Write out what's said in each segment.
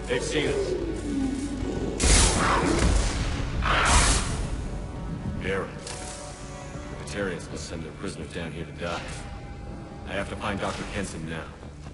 They've seen us. Baron. The Batarians must send their prisoners down here to die. I have to find Dr. Kenson now.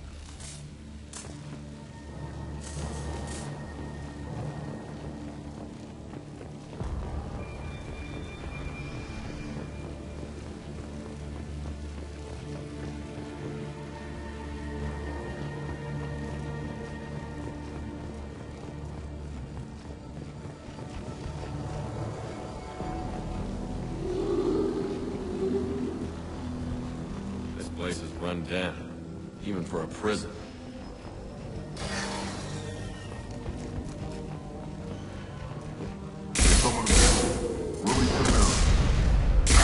This place is run down, even for a prison. Someone available. Release the Baron.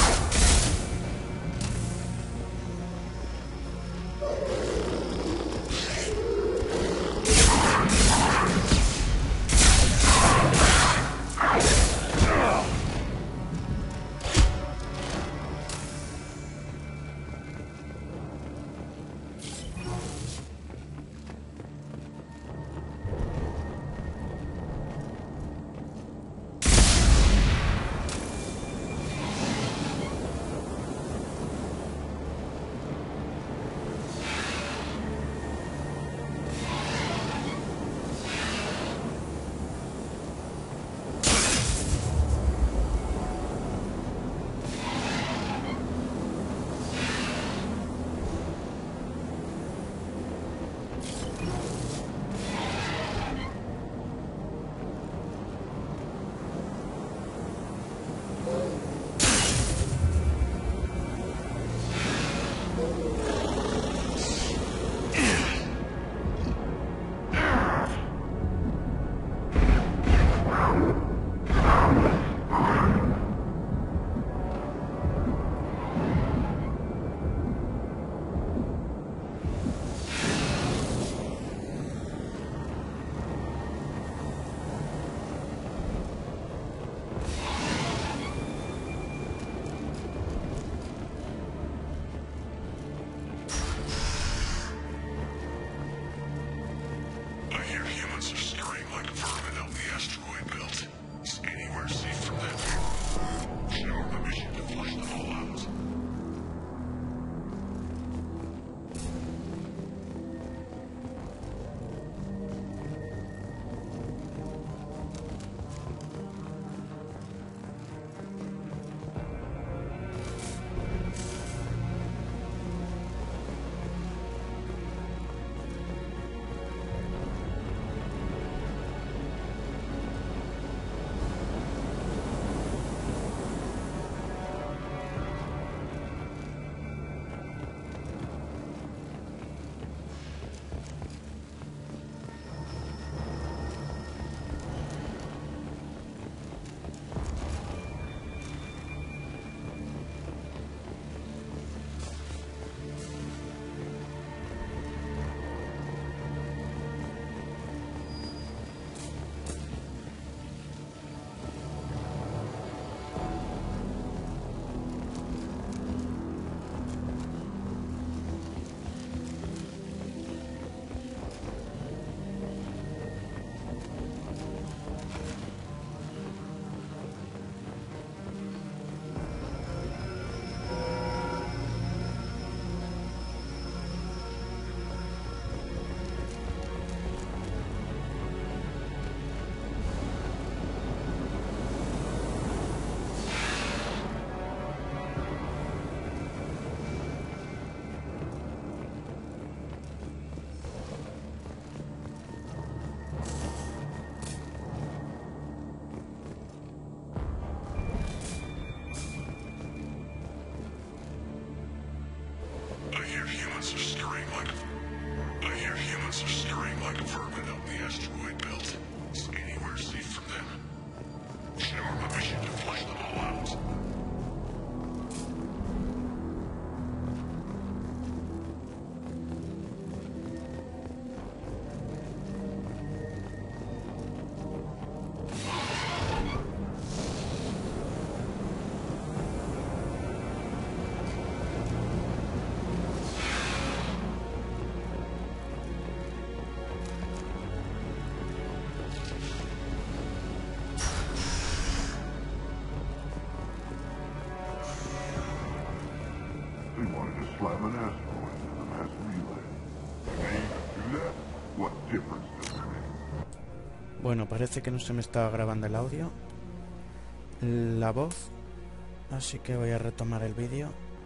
Bueno, parece que no se me estaba grabando el audio, la voz, así que voy a retomar el vídeo.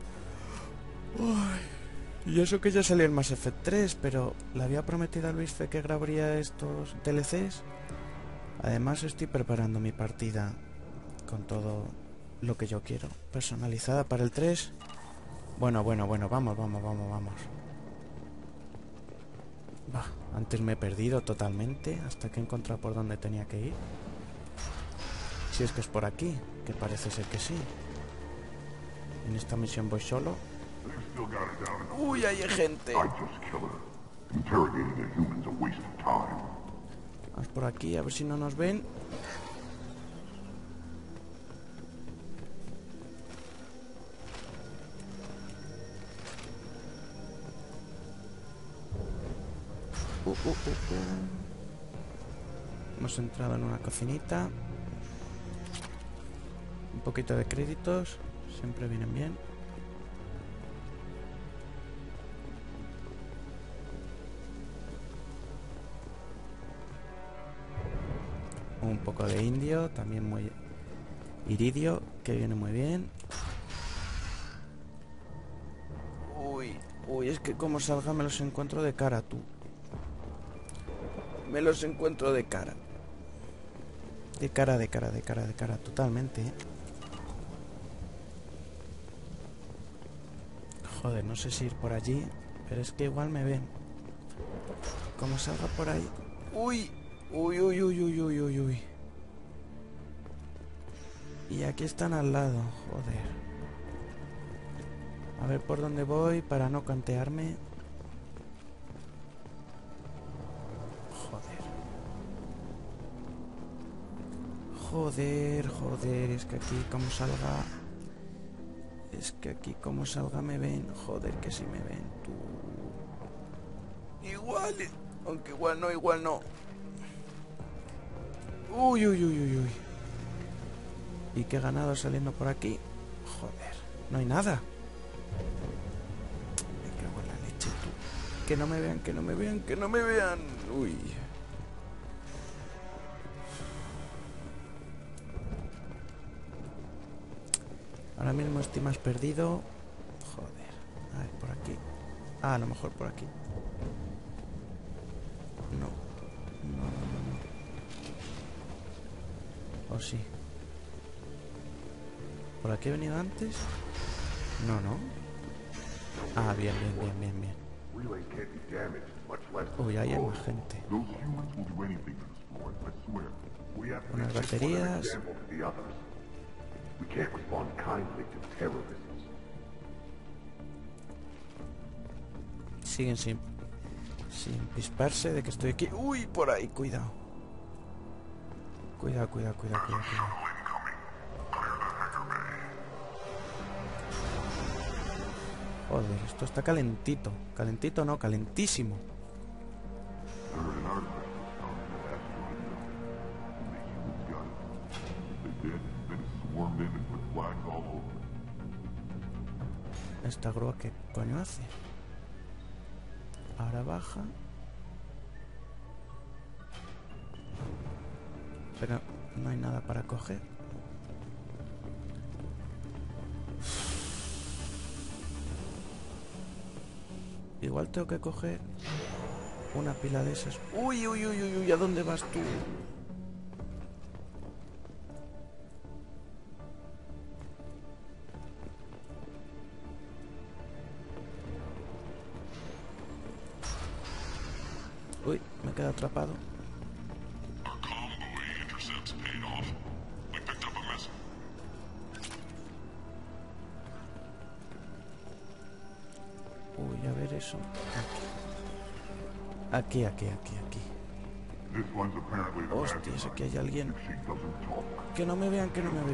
Y eso que ya salió el Mass Effect 3, pero le había prometido a Luis Fe que grabaría estos DLCs. Además estoy preparando mi partida con todo lo que yo quiero, personalizada para el 3. Bueno, vamos. Bah, antes me he perdido totalmente hasta que he encontrado por dónde tenía que ir. Si es que es por aquí, que parece ser que sí. En esta misión voy solo. Uy, hay gente. Vamos por aquí, a ver si no nos ven. Hemos entrado en una cocinita. Un poquito de créditos, siempre vienen bien. Un poco de indio, también muy iridio, que viene muy bien. Uy, es que como salga me los encuentro de cara, tú. Me los encuentro de cara. De cara, totalmente, ¿eh? Joder, no sé si ir por allí, pero es que igual me ven. Como salga por ahí... Uy. Y aquí están al lado, joder. A ver por dónde voy para no cantearme. Joder, es que aquí como salga... Es que aquí como salga me ven. Joder, que si me ven, tú. Igual, aunque igual no. Uy. ¿Y qué ganado saliendo por aquí? Joder, no hay nada. Me cago en la leche, tú. Que no me vean. Uy. Ahora mismo estoy más perdido. Joder. A ver, por aquí. Ah, a lo mejor por aquí. No. ¿O sí? ¿Por aquí he venido antes? No. Ah, bien. Uy, ahí hay más gente. Unas baterías. Siguen sin pisparse de que estoy aquí. Uy, por ahí, cuidado. Cuidado. Joder, esto está calentito. Calentito no, calentísimo. ¿Esta grúa qué coño hace? Ahora baja. Pero no hay nada para coger. Igual tengo que coger una pila de esas. Uy, ¿a dónde vas tú? Uy, me he quedado atrapado. Uy, a ver eso. Aquí. Hostias, aquí hay alguien. Que no me vean.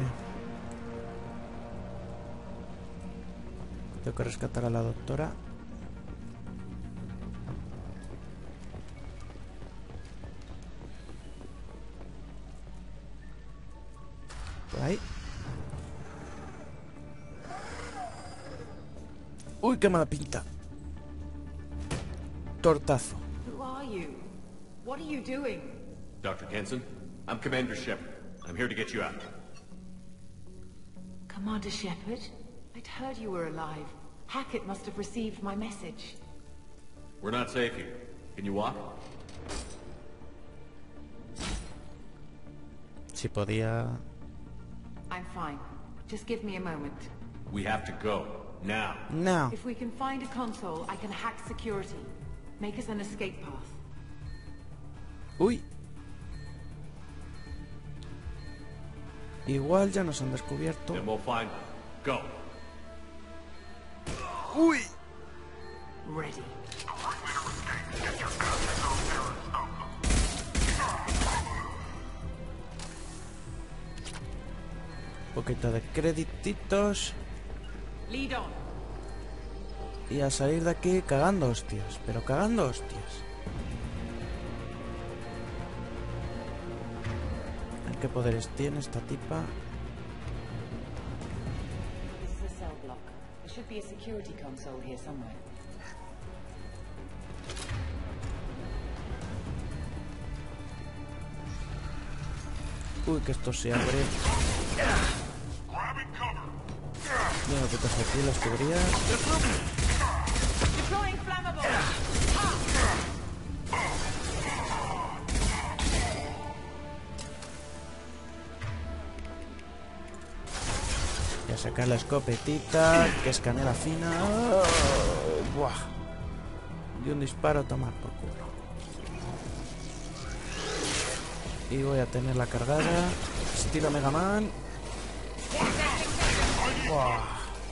Tengo que rescatar a la doctora. Por ahí. Uy, qué mala pinta. Tortazo. What are you doing? Dr. Kenson, I'm Commander Shepard. I'm here to get you out. Commander Shepard? I'd heard you were alive. Hackett must have received my message. We're not safe here. Can you walk? Si podía... I'm fine. Just give me a moment. We have to go. Now. No. If we can find a console, I can hack security. Make us an escape path. Uy. Igual ya nos han descubierto. Then we'll find them. Go. Uy. Ready. Un poquito de credititos. Lead on. Y a salir de aquí cagando hostias. Pero cagando hostias. ¿Qué poderes tiene esta tipa? This is a cell block. There should be a security console here somewhere. Uy, que esto se abre. Bueno, que te hace aquí las cubrías. Deploying flammable. Y a sacar la escopetita, que es canela fina. ¡Oh! ¡Buah! Y un disparo a tomar por culo. Y voy a tenerla cargada. Estilo Mega Man. ¡Buah!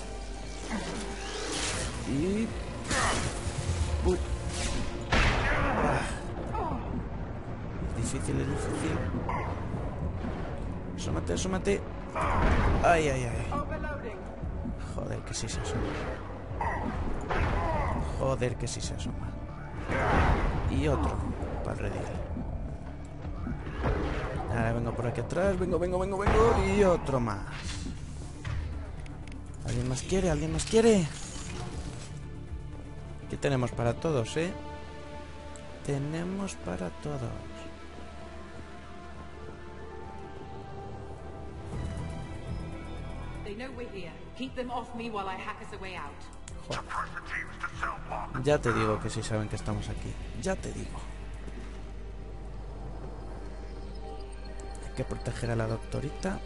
Y... ¡Uy! ¡Buah! Difícil, es difícil. Asómate, asómate. Ay, ay, ay. Joder, que sí se asoma. Joder, que sí se asoma. Y otro para el redil. Ahora vengo por aquí atrás. Vengo. Y otro más. ¿Alguien más quiere? ¿Alguien más quiere? Aquí tenemos para todos, ¿eh? Tenemos para todos. They know we're here. Keep them off me while I hack us a way out. Ya te digo que sí saben que estamos aquí. Ya te digo. Hay que proteger a la doctorita.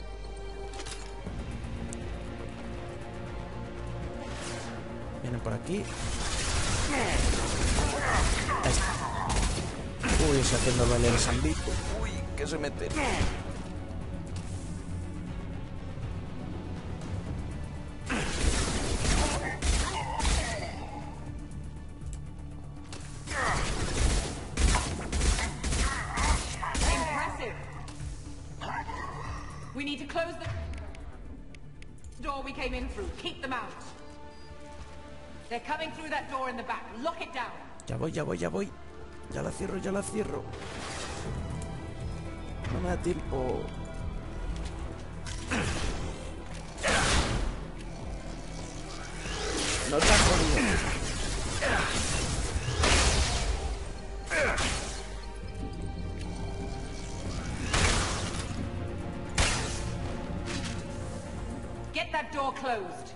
Vienen por aquí. Ahí está. Uy, se haciendo valer el sambito. Uy, que se mete. We need to close the door we came in through. Keep them out. They're coming through that door in the back. Lock it down. Ya voy. Ya la cierro. No me da tiempo. No te has jodido. Get that door closed.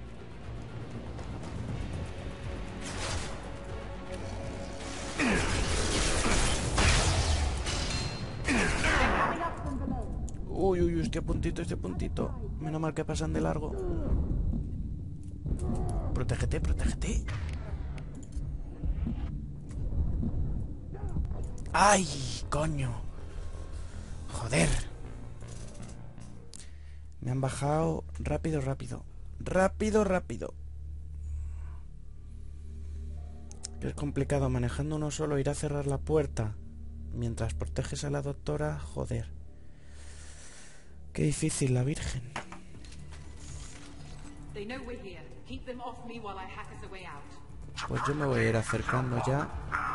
Uy, este puntito. Menos mal que pasan de largo. Protégete. ¡Ay, coño! Joder. Me han bajado rápido. Es complicado manejando uno solo ir a cerrar la puerta mientras proteges a la doctora. Joder. Qué difícil, la Virgen. Pues yo me voy a ir acercando ya.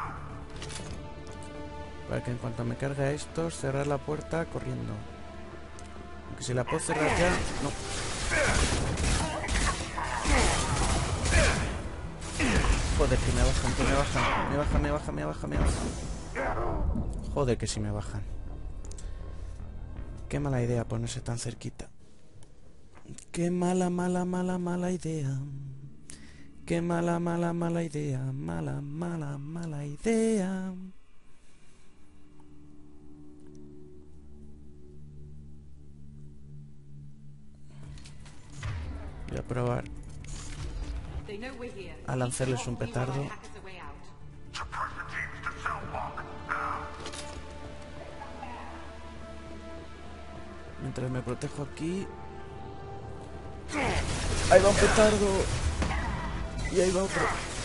Para que en cuanto me cargue a estos, cerrar la puerta corriendo. Aunque si la puedo cerrar ya... No. Joder, que me bajan. Me bajan. Joder, que si me bajan. Qué mala idea ponerse tan cerquita. Qué mala idea. Qué mala idea. Mala idea. Voy a probar a lanzarles un petardo. Mientras me protejo aquí. Ahí va un petardo. Y ahí va otro.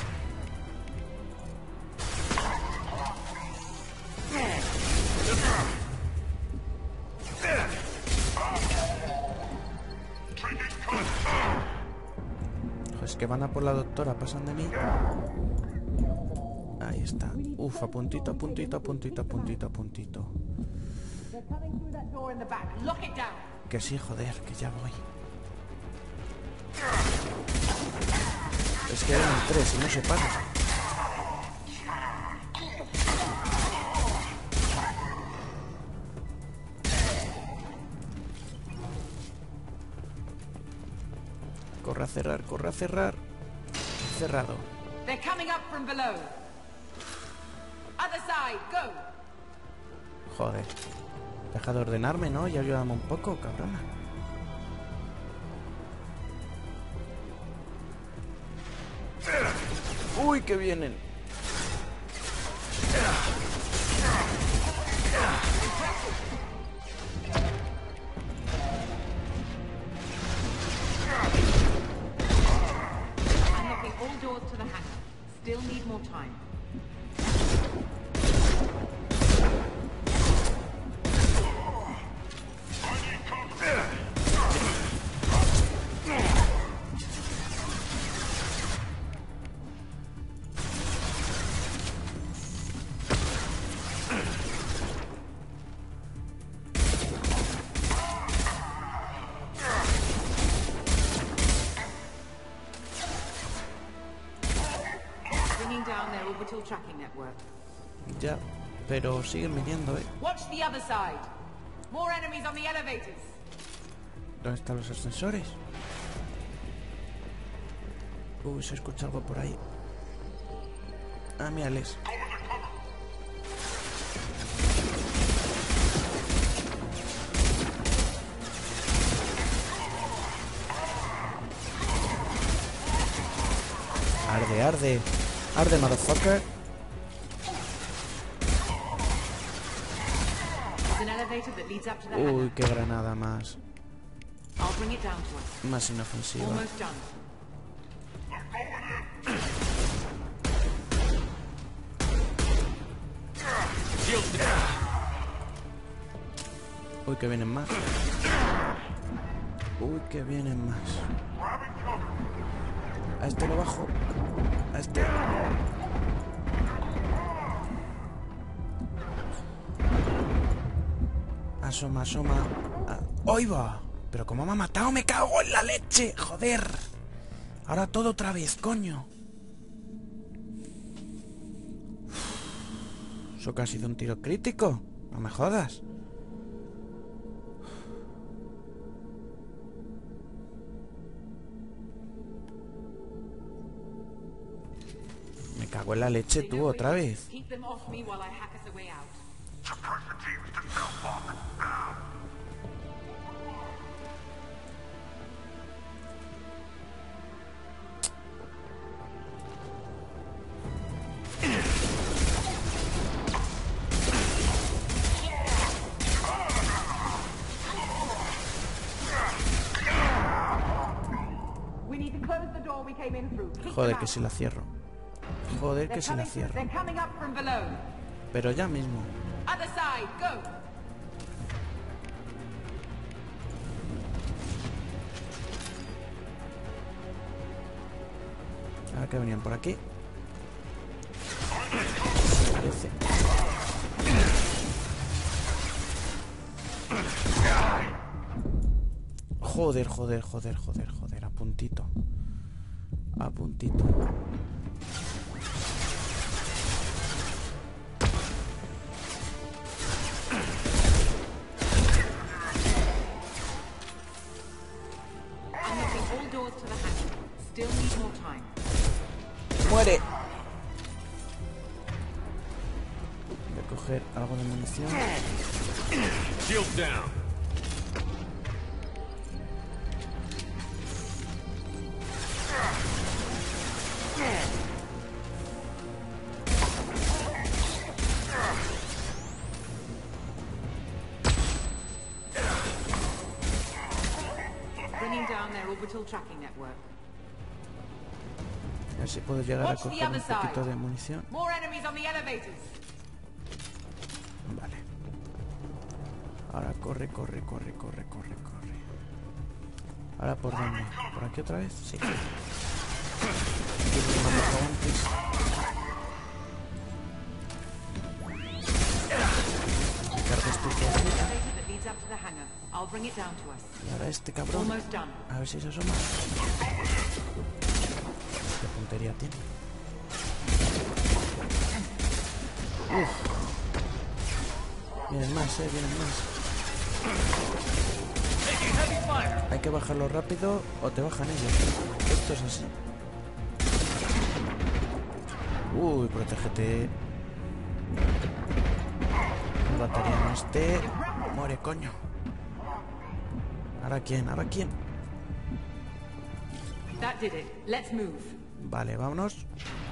Es que van a por la doctora, pasan de mí. Ahí está. Uf, a puntito, a puntito, a puntito, a puntito, a puntito. Que sí, joder, que ya voy. Es que eran 3 y no se paran. Corre a cerrar, corre a cerrar. Cerrado. They're coming up from below. Other side, go. Joder. Deja de ordenarme, ¿no? Y ayúdame un poco, cabrona. Uy, que vienen. Unlocking all doors to the hangar. Still need more time. Down their orbital tracking network. Ya, pero siguen viniendo, Watch the other side. More enemies on the elevators. ¿Dónde están los ascensores? Uy, se escucha algo por ahí. Ah, mírales. Arde, arde. Arde, motherfucker. Uy, qué granada más. Más inofensiva. Uy, que vienen más. Uy, que vienen más. A este lo bajo. A este. Asoma, asoma. ¡Ahí va! Pero como me ha matado, me cago en la leche. Joder. Ahora todo otra vez, coño. Eso que ha sido un tiro crítico. No me jodas. Me cago en la leche tú otra vez. Joder, que si la cierro. Joder, que si la cierro. Pero ya mismo. Ahora que venían por aquí. Parece. Joder, joder, joder, joder, joder. A puntito. A puntito. de munición. Shield down. Bringing down their orbital tracking network. A ver si puedo llegar a Watch the coger other un poquito side. de munición. More enemies on the elevators. Vale. Ahora corre, corre, corre, corre, corre, corre. Ahora por dónde? ¿Por aquí otra vez? Sí. Aquí es donde me he dejado antes. Carga este por aquí. Elevator that leads up to the hangar. I'll bring it down to us. Y ahora este cabrón. Almost done. A ver si se asoma. ¿Qué puntería tiene? Uf. Vienen más, vienen más. Hay que bajarlo rápido o te bajan ellos. Esto es así. Uy, protégete. El batería este. Muere, coño. ¿Ahora quién? ¿Ahora quién? That did it. Let's move. Vale, vámonos. Get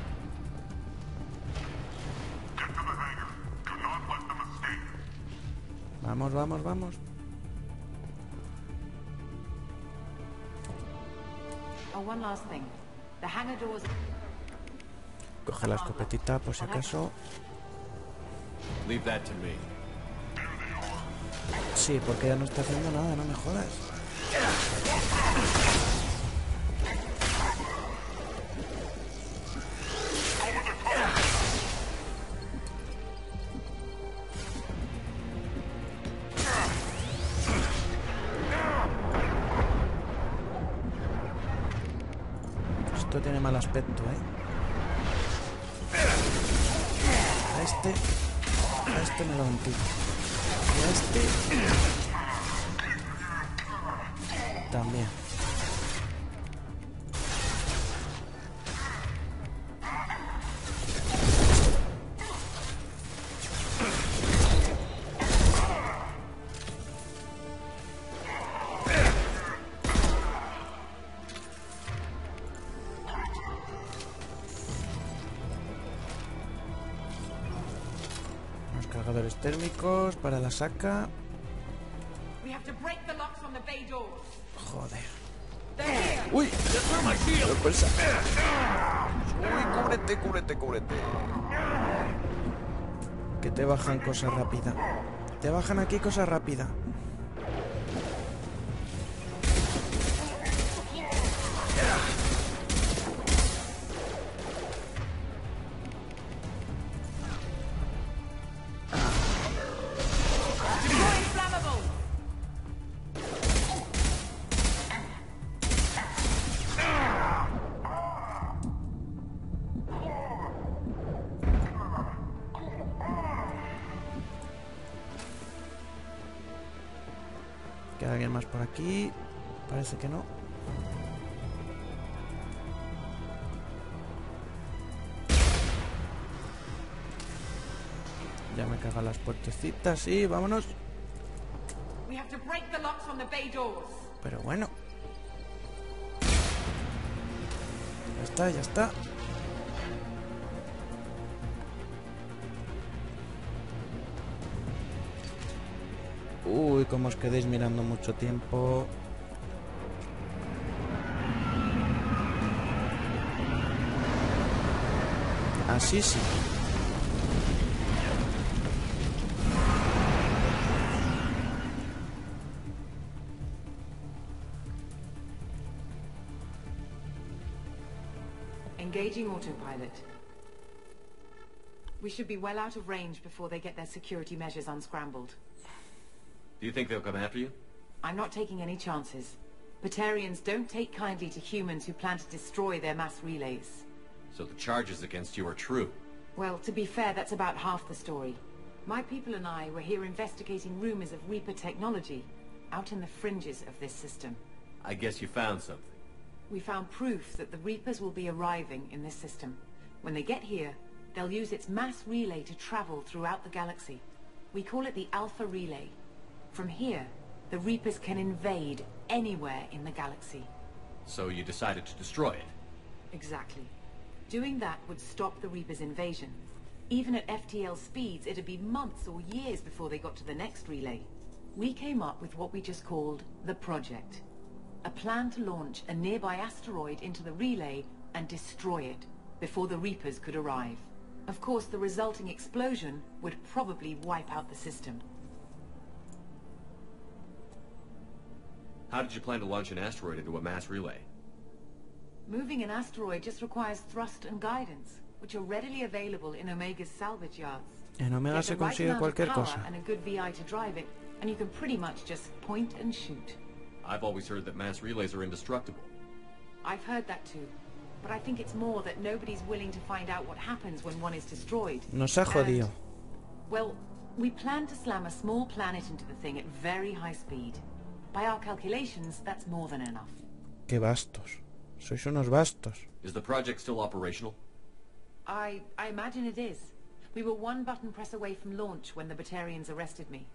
to the hangar. Do not let them escape. Vamos, vamos, vamos. Oh, one last thing. The hangar doors. Coge la escopetita por si acaso. Leave that to me. Sí, porque ya no está haciendo nada, no me jodas. Esto tiene mal aspecto, ¿eh? A este me lo ventilo. Y a este también. Los cargadores térmicos para la saca. We have to break the locks on the bay doors. Joder. They're here. ¡Uy! ¡Sorpresa! ¡Uy! ¡Cúbrete, cúbrete, cúbrete! Que te bajan cosa rápida. Te bajan aquí cosa rápida. Deploying flammable. ¿Queda alguien más por aquí? Parece que no. Ya me cagan las puertecitas y vámonos. We have to break the locks on the bay doors. Pero bueno. Ya está, ya está. Uy, cómo os quedéis mirando mucho tiempo. Así sí. Engaging autopilot. We should be well out of range before they get their security measures unscrambled. Do you think they'll come after you? I'm not taking any chances. Batarians don't take kindly to humans who plan to destroy their mass relays. So the charges against you are true. Well, to be fair, that's about half the story. My people and I were here investigating rumors of Reaper technology, out in the fringes of this system. I guess you found something. We found proof that the Reapers will be arriving in this system. When they get here, they'll use its mass relay to travel throughout the galaxy. We call it the Alpha Relay. From here, the Reapers can invade anywhere in the galaxy. So you decided to destroy it? Exactly. Doing that would stop the Reapers' invasion. Even at FTL speeds, it'd be months or years before they got to the next relay. We came up with what we just called the Project. A plan to launch a nearby asteroid into the relay and destroy it before the Reapers could arrive. Of course, the resulting explosion would probably wipe out the system. How did you plan to launch an asteroid into a mass relay? Moving an asteroid just requires thrust and guidance, which are readily available in Omega's salvage yards. En Omega Get se the right consigue amount of cualquier power cosa. and a good VI to drive it, and you can pretty much just point and shoot. I've always heard that mass relays are indestructible. I've heard that too, but I think it's more that nobody's willing to find out what happens when one is destroyed. Nos ha jodido. Well, we plan to slam a small planet into the thing at very high speed. By our calculations, that's more than enough. Qué bastos. Sois unos bastos. Is the project still operational? I imagine it is. We were one button press away from launch when the Batarians arrested me.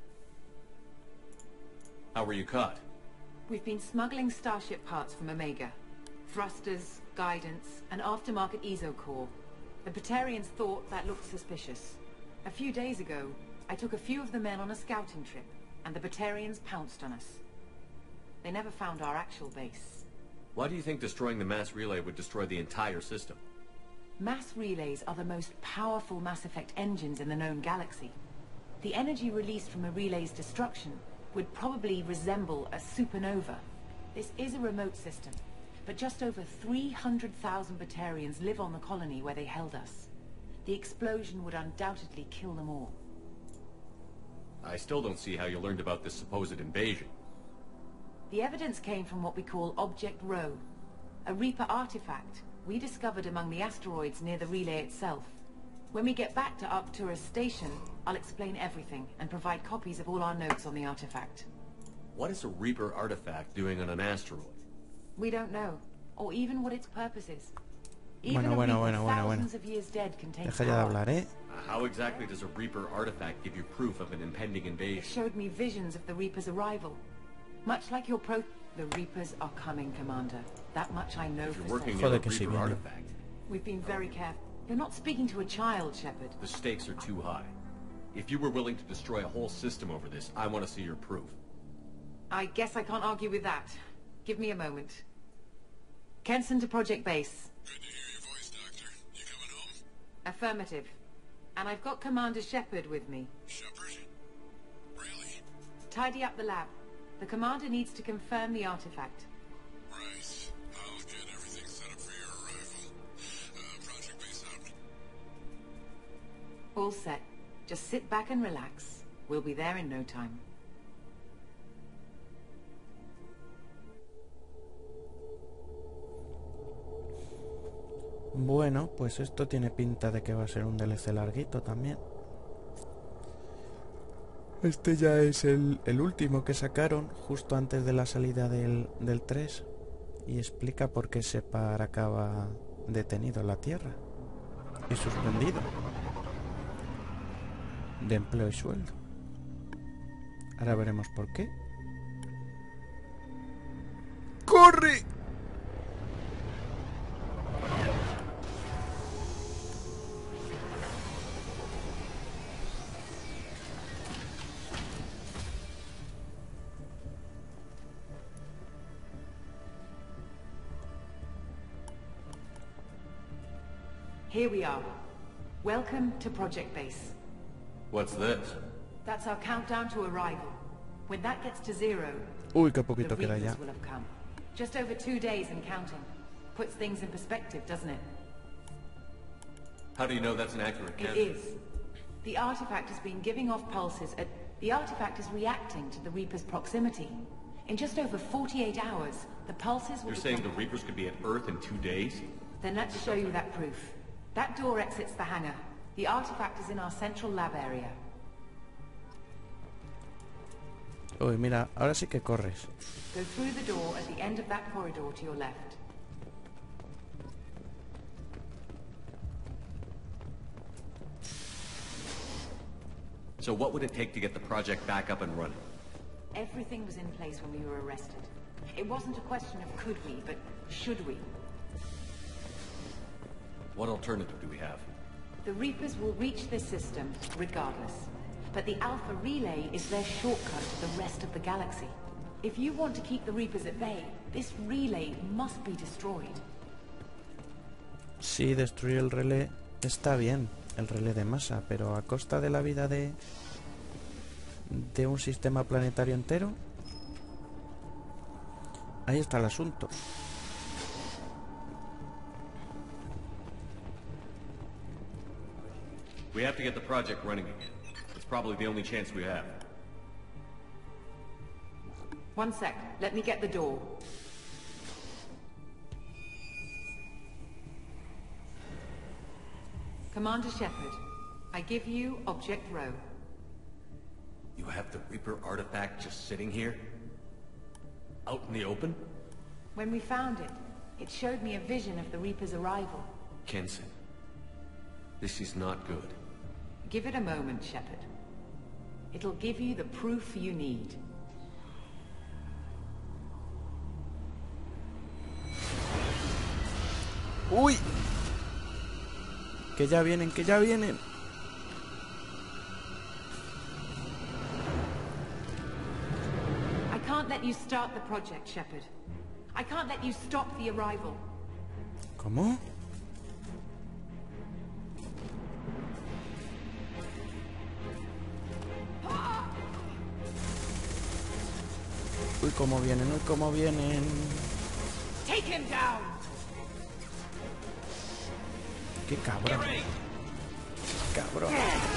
How were you caught? We've been smuggling Starship parts from Omega. Thrusters, guidance, and aftermarket ESO core. The Batarians thought that looked suspicious. A few days ago, I took a few of the men on a scouting trip, and the Batarians pounced on us. They never found our actual base. Why do you think destroying the mass relay would destroy the entire system? Mass relays are the most powerful Mass Effect engines in the known galaxy. The energy released from a relay's destruction would probably resemble a supernova. This is a remote system, but just over 300,000 Batarians live on the colony where they held us. The explosion would undoubtedly kill them all. I still don't see how you learned about this supposed invasion. The evidence came from what we call Object Rho, a Reaper artifact we discovered among the asteroids near the relay itself. When we get back to Arcturus Station, I'll explain everything and provide copies of all our notes on the artifact. What is a Reaper artifact doing on an asteroid? We don't know, or even what its purpose is. Even Bueno. thousands of years dead contains Deja ya de power. hablar, ¿eh? How exactly does a Reaper artifact give you proof of an impending It invasion? showed me visions of the Reaper's arrival. Much like your The Reapers are coming, Commander. That much I know If you're for working certain. near a Joder, que sí Reaper viene. artifact, We've been very careful. You're not speaking to a child, Shepard. the stakes are too high. If you were willing to destroy a whole system over this, I want to see your proof. I guess I can't argue with that. Give me a moment. Kenson to Project Base. Good to hear your voice, Doctor. You coming home? Affirmative. And I've got Commander Shepard with me. Shepard? Really? Tidy up the lab. The Commander needs to confirm the artifact. Right. I'll get everything set up for your arrival. Project Base out. All set. Just sit back and relax. We'll be there in no time. Bueno, pues esto tiene pinta de que va a ser un DLC larguito también. Este ya es el último que sacaron justo antes de la salida del 3 y explica por qué Shepard acaba detenido en la Tierra y suspendido de empleo y sueldo. Ahora veremos por qué. ¡Corre! Here we are. Welcome to Project Base. What's this? That's our countdown to arrival. When that gets to 0, Uy, qué the poquito queda ya. Reapers will have come. Just over 2 days and counting. Puts things in perspective, doesn't it? How do you know that's an accurate It count? is. The artifact has been giving off pulses at... The artifact is reacting to the Reaper's proximity. In just over 48 hours, the pulses will... You're saying the Reapers could be at Earth in 2 days? Then let's show you that proof. That door exits the hangar. The artifact is in our central lab area. Uy, mira, ahora sí que corres. Go through the door at the end of that corridor to your left. So what would it take to get the project back up and running? Everything was in place when we were arrested. It wasn't a question of could we, but should we. What alternative do we have? The Reapers will reach this system regardless. But the Alpha Relay is their shortcut to the rest of the galaxy. If you want to keep the Reapers at bay, this relay must be destroyed. Sí, destruir el relé está bien, el relé de masa, pero a costa de la vida de un sistema planetario entero. Ahí está el asunto. We have to get the project running again. It's probably the only chance we have. One sec, let me get the door. Commander Shepard, I give you Object Rho. You have the Reaper artifact just sitting here? Out in the open? When we found it, it showed me a vision of the Reaper's arrival. Kenson, this is not good. Give it a moment, Shepard. It'll give you the proof you need. ¡Uy! Que ya vienen, que ya vienen. I can't let you start the project, Shepard. I can't let you stop the arrival. ¿Cómo? Uy, cómo vienen, uy, cómo vienen. Take him down. Qué cabrón. Cabrón.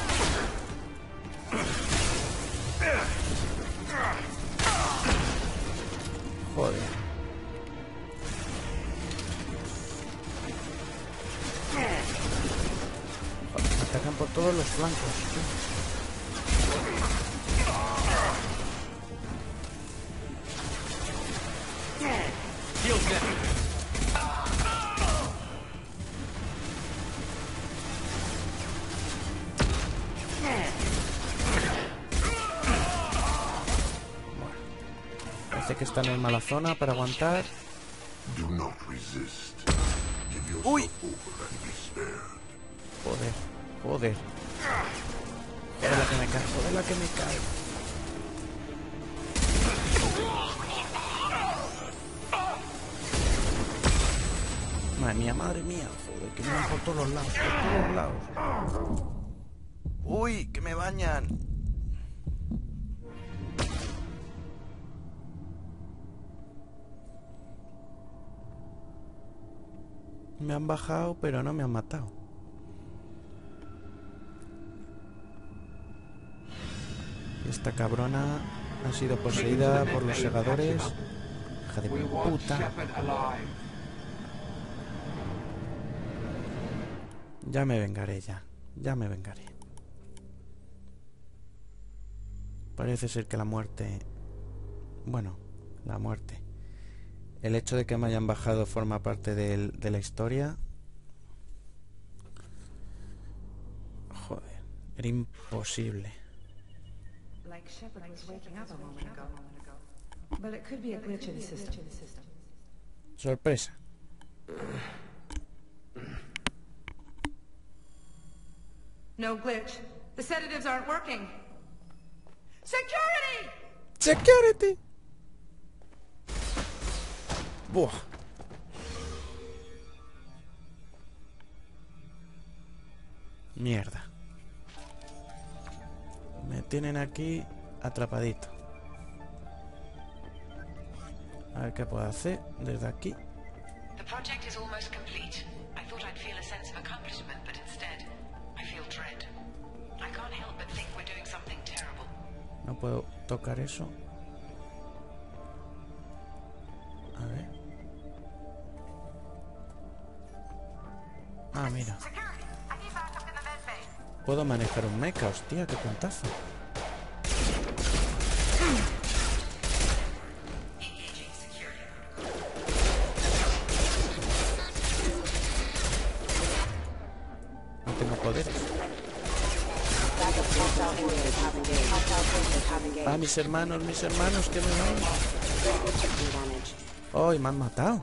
Joder. Joder, atacan por todos los flancos. Parece que están en mala zona para aguantar. Do not resist. Give yourself Uy. over and be spared. Joder, joder. Joder la que me cae, joder la que me cae. Madre mía, madre mía. Joder, que vienen por todos los lados, por todos lados. Uy, que me bañan. Me han bajado, pero no me han matado. Esta cabrona ha sido poseída por los segadores. Hija de puta. Ya me vengaré, ya. Ya me vengaré. Parece ser que la muerte... Bueno, la muerte. El hecho de que me hayan bajado forma parte de la historia. Joder, era imposible. Like Shepard was waking up a moment ago. But it could be a glitch in the system. Sorpresa. No glitch. The sedatives aren't working. Security! Security. Buah. Mierda. Me tienen aquí atrapadito. A ver qué puedo hacer desde aquí. The project is almost complete. I thought I'd feel a sense of accomplishment, but instead, I feel dread. I can't help but think we're doing something terrible. No puedo tocar eso. A ver. Ah, mira. Puedo manejar un mecha, hostia, qué puntazo. No tengo poderes. Ah, mis hermanos, que me van. Oh, y me han matado.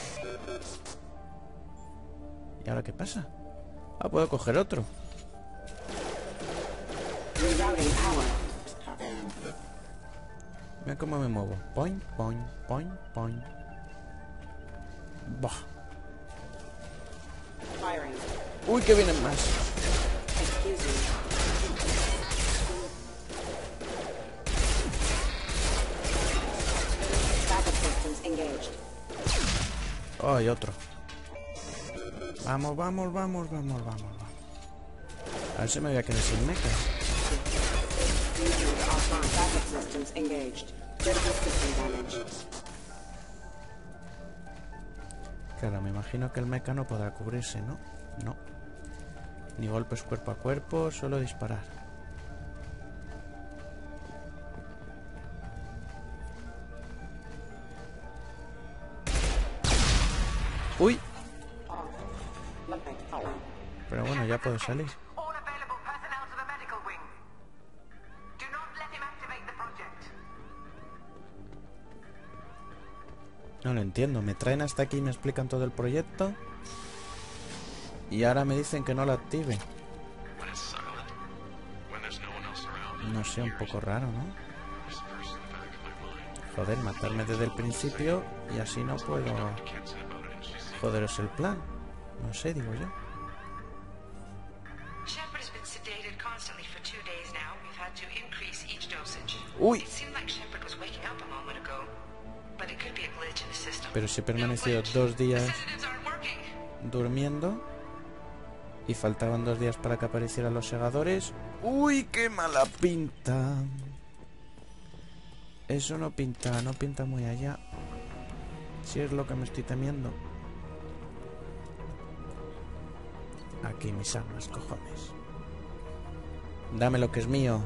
¿Y ahora qué pasa? Ah, puedo coger otro. Mira cómo me muevo. Point, point, point, point. Bah. Uy, que vienen más. Oh, y otro. Vamos, vamos, vamos, vamos, vamos, vamos. A ver si me voy a quedar sin mechas. Claro, me imagino que el mecha no podrá cubrirse, ¿no? No. Ni golpes cuerpo a cuerpo, solo disparar. ¡Uy! Pero bueno, ya puedo salir. No lo entiendo. Me traen hasta aquí y me explican todo el proyecto. Y ahora me dicen que no lo active. No sé, un poco raro, ¿no? Joder, matarme desde el principio y así no puedo joderos el plan. No sé, digo yo. Uy. Pero si he permanecido 2 días durmiendo y faltaban 2 días para que aparecieran los segadores. ¡Uy, qué mala pinta! Eso no pinta muy allá. Si es lo que me estoy temiendo. Aquí mis armas, cojones. Dame lo que es mío.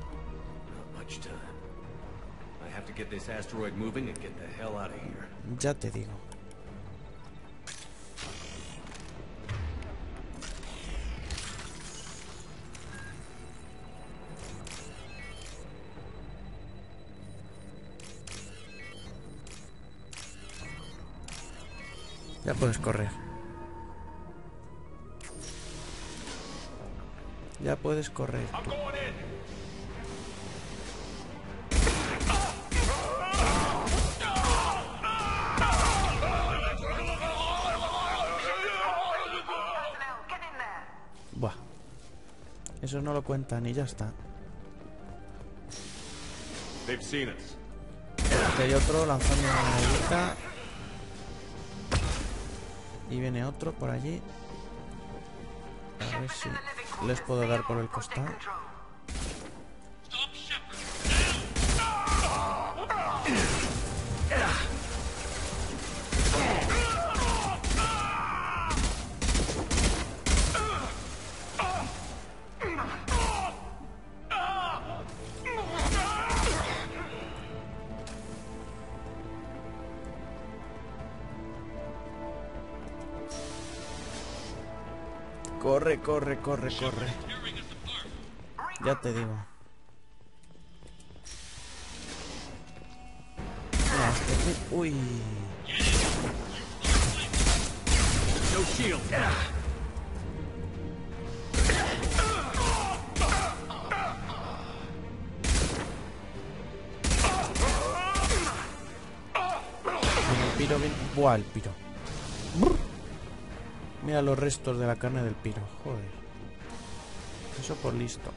Ya te digo. Ya puedes correr. Ya puedes correr. Buah. Eso no lo cuentan y ya está. Aquí hay otro lanzando una monedita. Y viene otro por allí. A ver si les puedo dar por el costado. Corre, corre, corre, corre. Ya te digo. Uy. El piro viene. Buah, el piro. Mira los restos de la carne del piro. Joder. Eso por listo.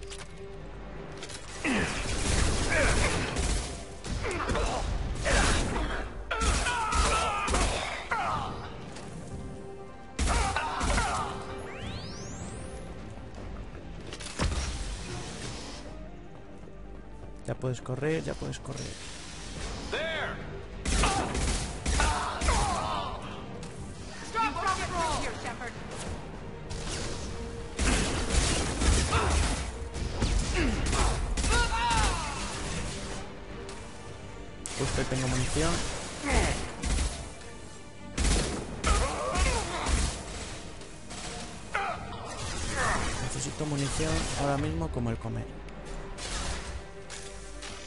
Ya puedes correr, ya puedes correr. Justo tengo munición. Necesito munición ahora mismo como el comer.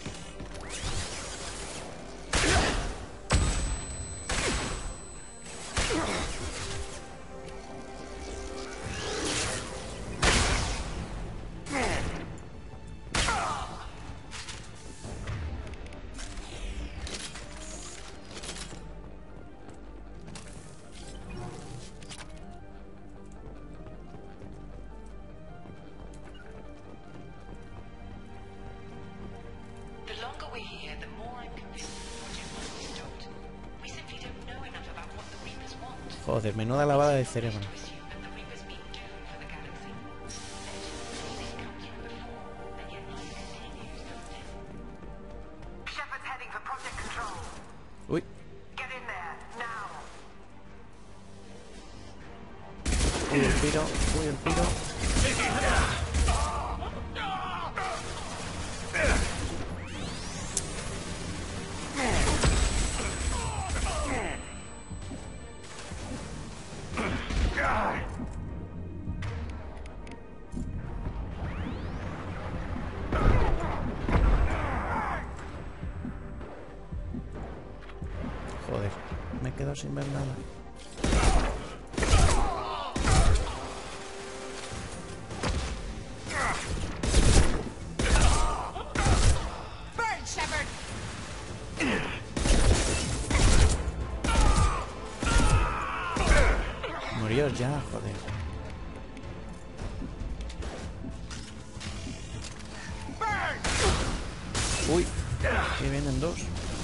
but the more I'm convinced the project must be stopped. We simply don't know enough about what the Reapers want. Joder, menuda lavada de cerebro. To assume that the Reapers mean doom for the galaxy. They've come here before, and yet life continues, doesn't it? Shepard's heading for Project Control. Uy, Get in there, now. uy, el piro, uy, el piro. Joder, me quedo sin ver nada. Burn, Shepard! Murió ya, joder. Uy, que vienen dos.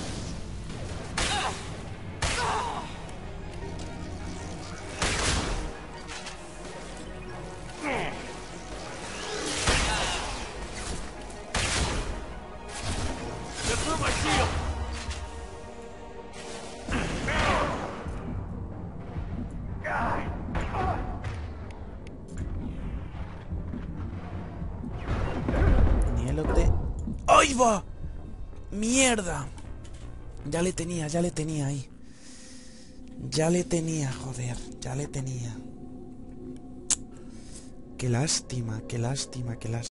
Nielote. ¡Ay, va! ¡Mierda! Ya le tenía ahí. Ya le tenía, joder. Ya le tenía. Qué lástima, qué lástima, qué lástima.